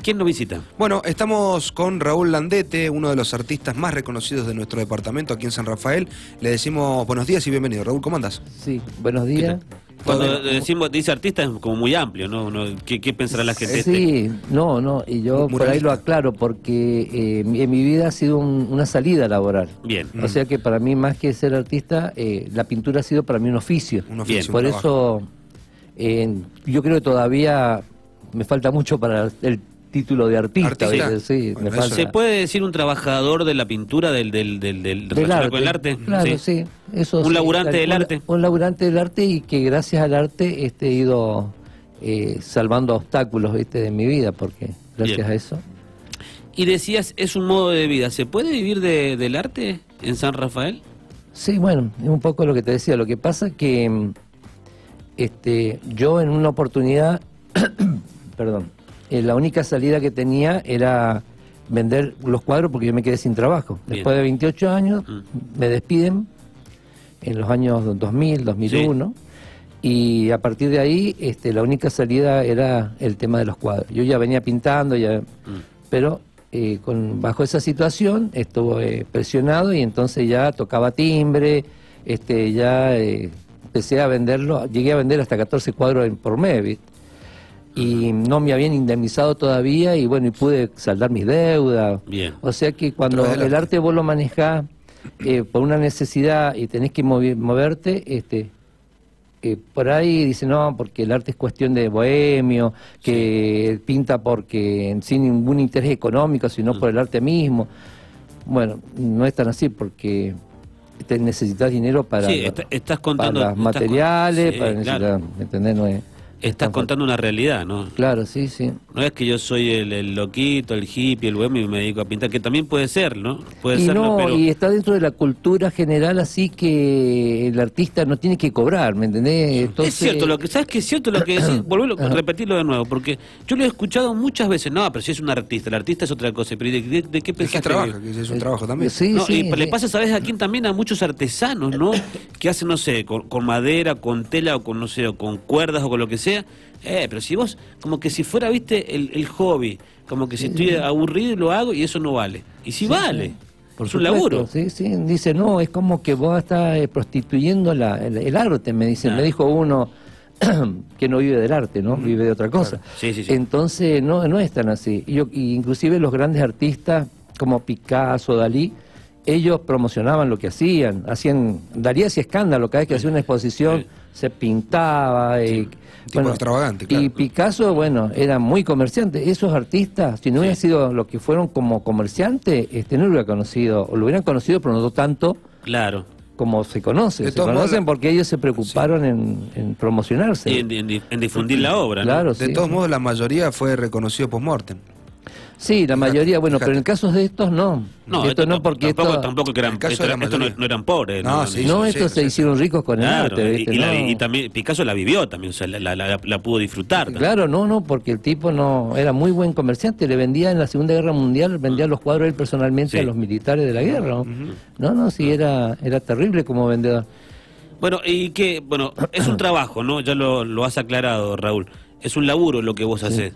¿Quién nos visita? Bueno, estamos con Raúl Landete, uno de los artistas más reconocidos de nuestro departamento aquí en San Rafael. Le decimos buenos días y bienvenido. Raúl, ¿cómo andás? Sí, buenos días. Cuando decimos, dice artista es como muy amplio, ¿no? ¿Qué pensará la gente? Sí, no, y yo por ahí lo aclaro porque en mi vida ha sido una salida laboral. Bien. O sea que para mí, más que ser artista, la pintura ha sido para mí un oficio. Bien. Por eso yo creo que todavía me falta mucho para el título de artista. Sí, bueno, me falta. ¿Se puede decir un trabajador de la pintura, del relacionado con el arte? Claro, sí. Eso un laburante del arte. Un laburante del arte, y que gracias al arte he ido salvando obstáculos, de mi vida, porque gracias a eso. Y decías, es un modo de vida. ¿Se puede vivir del arte en San Rafael? Sí, bueno, es un poco lo que te decía. Lo que pasa que yo en una oportunidad, perdón, la única salida que tenía era vender los cuadros, porque yo me quedé sin trabajo. Bien. Después de 28 años me despiden en los años 2000, 2001, y a partir de ahí la única salida era el tema de los cuadros. Yo ya venía pintando, pero bajo esa situación estuve presionado, y entonces ya tocaba timbre, ya empecé a venderlo, llegué a vender hasta 14 cuadros por mes, ¿viste? Y no me habían indemnizado todavía, y bueno, y pude saldar mis deudas. Bien. O sea que cuando el arte vos lo manejás por una necesidad y tenés que moverte, por ahí dice, no, porque el arte es cuestión de bohemio, que pinta porque sin ningún interés económico, sino por el arte mismo. Bueno, no es tan así, porque necesitas dinero para, estás contando, para los materiales, para claro. ¿entendés? No es... Estás contando una realidad, ¿no? Claro, sí. No es que yo soy el loquito, el hippie, el bohemio y me dedico a pintar, que también puede ser, ¿no? Puede y serlo, no, pero... y está dentro de la cultura general, así que el artista no tiene que cobrar, ¿me entendés? Entonces... Es cierto, ¿sabes qué es cierto lo que decís? Volvelo a repetirlo de nuevo, porque yo lo he escuchado muchas veces. No, pero si es un artista, el artista es otra cosa. Pero ¿de qué pensás? Que trabaja, que es un trabajo también. Sí, no, sí, y le pasa, ¿sabes a quién también? A muchos artesanos, ¿no? Que hacen, no sé, con madera, con tela, o con, no sé, o con cuerdas, o con lo que sea. Pero si vos, como que si fuera, viste, el hobby, como que si estoy aburrido lo hago y eso no vale. Y si vale, es un laburo. Sí, dice, no, es como que vos estás prostituyendo el arte, me dicen. Me dijo uno que no vive del arte, ¿no? Vive de otra cosa. Claro. Sí. Entonces, no es tan así. Inclusive los grandes artistas como Picasso, Dalí, ellos promocionaban lo que hacían. Dalí hacía escándalo cada vez que hacía una exposición, se pintaba. Tipo extravagante, claro. Y Picasso, bueno, era muy comerciante. Esos artistas, si no hubieran sido lo que fueron como comerciantes, no lo hubieran conocido, o lo hubieran conocido, pero no tanto como se conoce. Se conocen porque ellos se preocuparon en promocionarse. Y en difundir la obra, ¿no? Claro, de todos modos, la mayoría fue reconocido post-mortem. Sí, la mayoría, bueno, pero en el caso de estos no. Esto no, porque tampoco que eran, no eran pobres. Estos se hicieron ricos con el arte, ¿viste? Y también Picasso la vivió también, o sea, la pudo disfrutar también. Claro, no, porque el tipo no era muy buen comerciante, le vendía en la Segunda Guerra Mundial, vendía los cuadros él personalmente a los militares de la guerra. Sí, era terrible como vendedor. Bueno, es un trabajo, ¿no? Ya lo has aclarado, Raúl. Es un laburo lo que vos haces.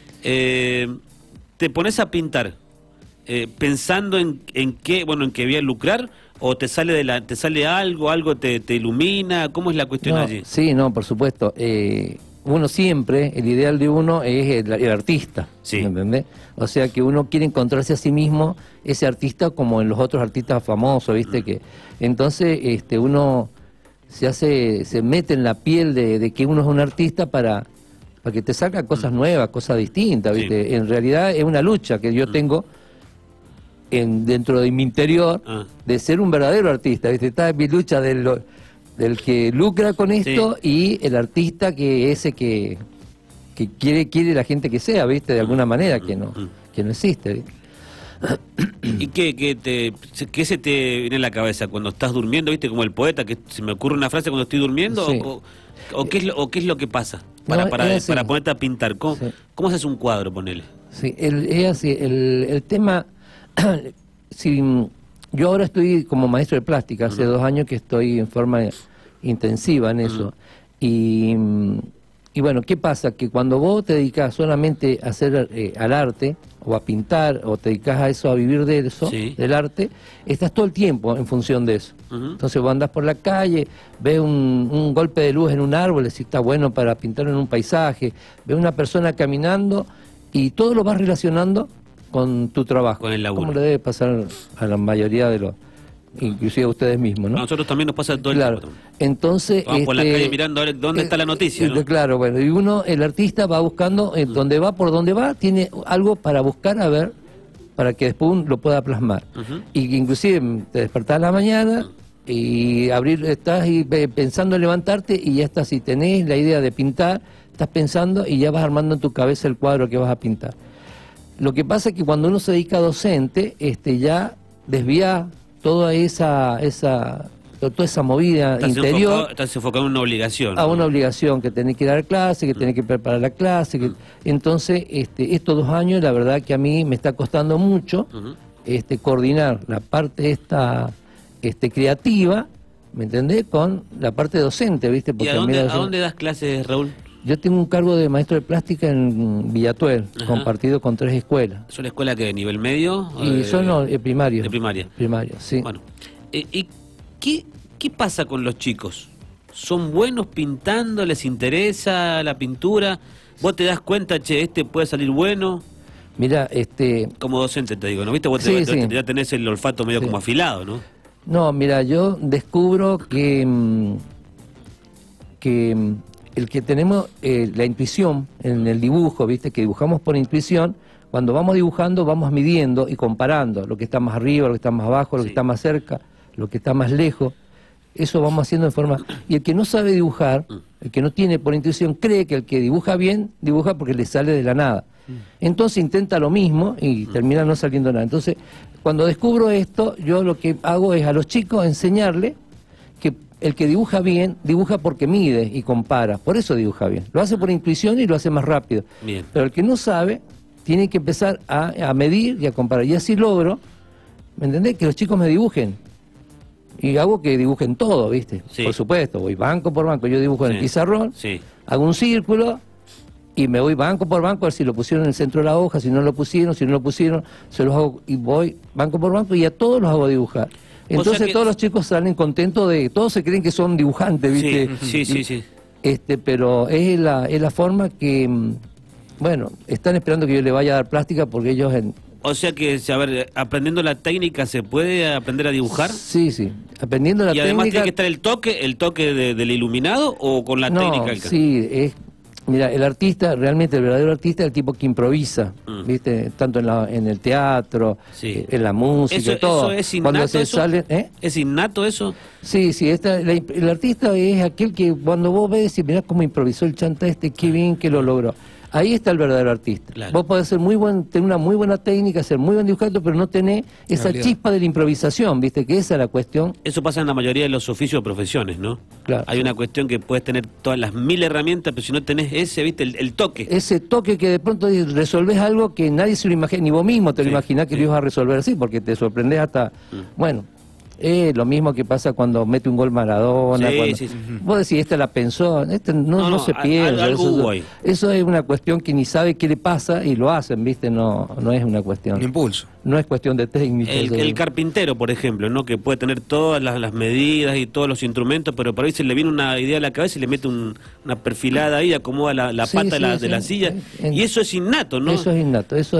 ¿Te pones a pintar pensando en que voy a lucrar, o te sale algo te ilumina? ¿Cómo es la cuestión allí? Sí, por supuesto. Uno siempre, el ideal de uno es el artista, ¿me entendés? O sea que uno quiere encontrarse a sí mismo, ese artista, como en los otros artistas famosos, ¿viste? Que entonces uno se mete en la piel de que uno es un artista para que te salgan cosas nuevas, cosas distintas, ¿viste? Sí. En realidad es una lucha que yo tengo dentro de mi interior de ser un verdadero artista, ¿viste? Está mi lucha del que lucra con esto y el artista que quiere la gente que sea, ¿viste? De alguna manera que no existe, ¿viste? ¿Y qué se te viene a la cabeza cuando estás durmiendo, viste? Como el poeta, que se me ocurre una frase cuando estoy durmiendo, sí. ¿O qué es lo que pasa para ponerte a pintar? ¿Cómo haces un cuadro, ponele? Sí, es así, el tema, yo ahora estoy como maestro de plástica, hace 2 años que estoy en forma intensiva en eso, y Y bueno, ¿qué pasa? Que cuando vos te dedicás solamente a hacer al arte, o a pintar, o te dedicás a eso, a vivir de eso, Sí. del arte, estás todo el tiempo en función de eso. Entonces vos andás por la calle, ves un golpe de luz en un árbol, decís, está bueno para pintarlo en un paisaje, ves una persona caminando, y todo lo vas relacionando con tu trabajo. Con el laburo. Como le debe pasar a la mayoría de los, inclusive a ustedes mismos, ¿no? A nosotros también nos pasa todo el Claro. tiempo. Entonces, Vamos por la calle mirando a ver dónde está la noticia, ¿no? Claro, bueno, y uno, el artista va buscando, donde va, por donde va, tiene algo para buscar, a ver, para que después uno lo pueda plasmar. Y que inclusive te despertás a la mañana y estás ahí pensando en levantarte y ya estás, si tenés la idea de pintar, estás pensando y ya vas armando en tu cabeza el cuadro que vas a pintar. Lo que pasa es que cuando uno se dedica a docente, ya desvía toda toda esa movida interior. Estás enfocado en una obligación. A una obligación, que tenés que dar clase, que tenés que preparar la clase. Entonces, estos 2 años, la verdad que a mí me está costando mucho coordinar la parte esta creativa, ¿me entendés? Con la parte docente, ¿viste? ¿Y a dónde das clases, Raúl? Yo tengo un cargo de maestro de plástica en Villatuel, compartido con 3 escuelas. ¿Es una escuela que de nivel medio? Y son primario. De primaria. Primario, sí. Bueno, ¿y qué pasa con los chicos? ¿Son buenos pintando? ¿Les interesa la pintura? ¿Vos te das cuenta, che, este puede salir bueno? Mira, Como docente te digo, ¿no? ¿Viste? Vos Sí, ya tenés el olfato medio como afilado, ¿no? No, mira, yo descubro que el que tenemos la intuición en el dibujo, ¿viste? Que dibujamos por intuición, cuando vamos dibujando vamos midiendo y comparando lo que está más arriba, lo que está más abajo, lo que está más cerca, lo que está más lejos. Eso vamos haciendo en forma... Y el que no sabe dibujar, el que no tiene por intuición, cree que el que dibuja bien, dibuja porque le sale de la nada. Entonces intenta lo mismo y termina no saliendo nada. Entonces, cuando descubro esto, yo lo que hago es a los chicos enseñarles que el que dibuja bien, dibuja porque mide y compara. Por eso dibuja bien. Lo hace por intuición y lo hace más rápido. Bien. Pero el que no sabe, tiene que empezar a medir y a comparar. Y así logro, ¿me entendés? Que los chicos me dibujen. Y hago que dibujen todo, ¿viste? Sí. Por supuesto, voy banco por banco. Yo dibujo en el pizarrón, Sí. hago un círculo y me voy banco por banco a ver si lo pusieron en el centro de la hoja, si no lo pusieron, se los hago y voy banco por banco y a todos los hago dibujar. Entonces sea que... todos los chicos salen contentos todos se creen que son dibujantes, ¿viste? Sí. Pero es la forma que, bueno, están esperando que yo le vaya a dar plástica porque ellos... O sea que, a ver, aprendiendo la técnica, ¿se puede aprender a dibujar? Sí, aprendiendo la técnica... ¿Y además tiene que estar el toque del iluminado o con la técnica? Sí, mira, el artista, realmente el verdadero artista es el tipo que improvisa, ¿viste? Tanto en el teatro, en la música, todo. ¿Eso es innato? Cuando se sale, ¿Es innato eso? Sí, el artista es aquel que cuando vos ves y mirá cómo improvisó el chanta qué bien que lo logró. Ahí está el verdadero artista. Claro. Vos podés tener una muy buena técnica, ser muy buen dibujante, pero no tenés esa chispa de la improvisación, ¿viste? Que esa es la cuestión. Eso pasa en la mayoría de los oficios o profesiones, ¿no? Claro. Hay una cuestión que puedes tener todas las 1000 herramientas, pero si no tenés ese, ¿viste? El toque. Ese toque que de pronto resolvés algo que nadie se lo imagina, ni vos mismo te lo imaginás que lo ibas a resolver así, porque te sorprendés hasta... Bueno, lo mismo que pasa cuando mete un gol Maradona. Sí. Vos decís, esta la pensó, no se pierde. Eso es una cuestión que ni sabe qué le pasa y lo hacen, ¿viste? No es una cuestión. Un impulso. No es cuestión de técnica. El carpintero, por ejemplo, ¿no? Que puede tener todas las medidas y todos los instrumentos, pero por ahí se le viene una idea a la cabeza y le mete una perfilada ahí, acomoda la pata de la silla. Y eso es innato, ¿no? Eso es innato, eso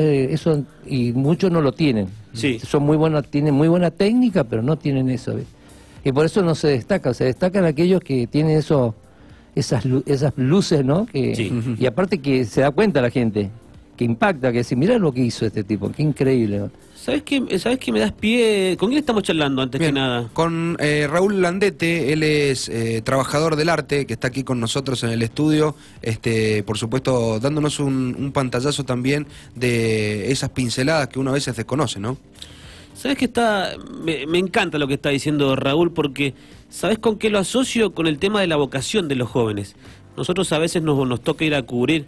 y muchos no lo tienen. Sí. Son muy buenos, tienen muy buena técnica, pero no tienen eso, ¿ves? Y por eso no se destacan. Se destacan aquellos que tienen esas luces, ¿no? Y aparte que se da cuenta la gente, que impacta, que dice, mirá lo que hizo este tipo, qué increíble, ¿no? ¿Sabes qué me das pie? ¿Con quién estamos charlando antes que nada? Con Raúl Landete, él es trabajador del arte, que está aquí con nosotros en el estudio, por supuesto dándonos un pantallazo también de esas pinceladas que uno a veces desconoce, ¿no? ¿Sabes qué me encanta lo que está diciendo Raúl, porque ¿sabes con qué lo asocio? Con el tema de la vocación de los jóvenes. Nosotros a veces nos toca ir a cubrir,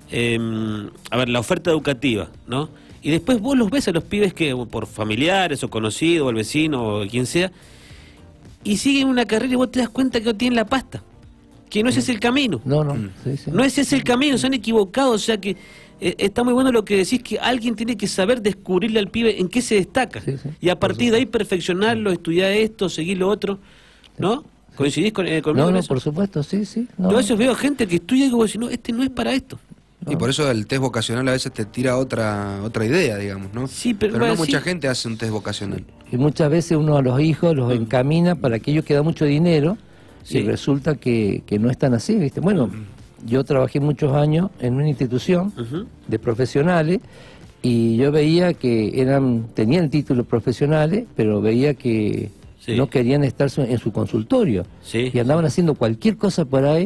la oferta educativa, ¿no? Y después vos los ves a los pibes que, por familiares o conocidos, o el vecino, o quien sea, y siguen una carrera y vos te das cuenta que no tienen la pasta. que no ese es el camino. No, sí, sí. No ese es el camino, se han equivocado, o sea que está muy bueno lo que decís, que alguien tiene que saber descubrirle al pibe en qué se destaca. Sí, sí. Y a partir de ahí perfeccionarlo, estudiar esto, seguir lo otro, ¿no? ¿Coincidís conmigo No, en no, eso? por supuesto, sí, sí. No. Yo a veces veo gente que estudia y digo, no, este no es para esto. Y por eso el test vocacional a veces te tira otra idea, digamos, ¿no? Sí, pero no sí. mucha gente hace un test vocacional. Y muchas veces uno a los hijos los encamina para aquellos que dan mucho dinero Sí. y resulta que no están así, ¿viste? Bueno, yo trabajé muchos años en una institución Ujú. de profesionales y yo veía que tenían títulos profesionales, pero veía que Sí. no querían estar en su consultorio Sí. y andaban haciendo cualquier cosa por ahí,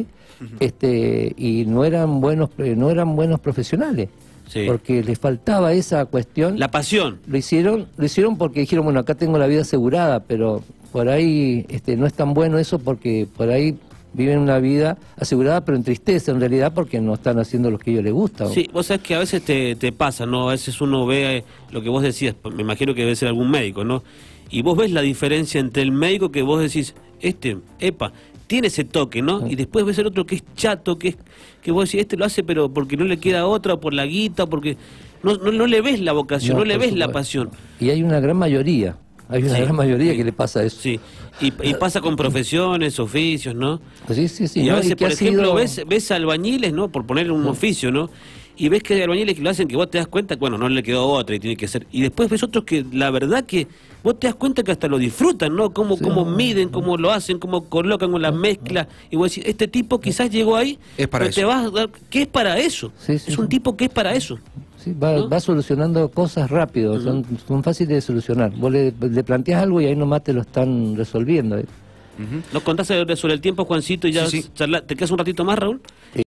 y no eran buenos profesionales, Sí. porque les faltaba esa cuestión. La pasión. Lo hicieron porque dijeron, bueno, acá tengo la vida asegurada, pero por ahí no es tan bueno eso, porque por ahí viven una vida asegurada, pero en tristeza en realidad, porque no están haciendo lo que a ellos les gusta. Sí, vos sabés que a veces te pasa, ¿no? A veces uno ve lo que vos decías, me imagino que debe ser algún médico, ¿no? Y vos ves la diferencia entre el médico que vos decís, tiene ese toque, ¿no? Y después ves el otro que es chato, que vos decís, lo hace pero porque no le queda otra, o por la guita, porque no le ves la vocación, no le por ves la supuesto. pasión. Y hay una gran mayoría, Sí, que le pasa eso. Sí, y pasa con profesiones, oficios, ¿no? Sí, sí, sí. Y a ¿no? veces, que por ha ejemplo, sido- ves albañiles, ¿no? Por poner un oficio, ¿no? Y ves que hay albañiles que lo hacen que vos te das cuenta, bueno, no le quedó otra y tiene que ser. Y después ves otros que la verdad que vos te das cuenta que hasta lo disfrutan, ¿no? Cómo miden, cómo lo hacen, cómo colocan con la mezcla. Y vos decís, este tipo quizás llegó ahí, Es para pero te eso. vas a dar, ¿qué es para eso? Sí, sí, Es un sí. tipo que es para eso. Sí, va solucionando cosas rápido, son fáciles de solucionar. Vos le planteás algo y ahí nomás te lo están resolviendo. ¿Nos contás sobre el tiempo, Juancito, y ya Sí, sí. ¿Te quedas un ratito más, Raúl?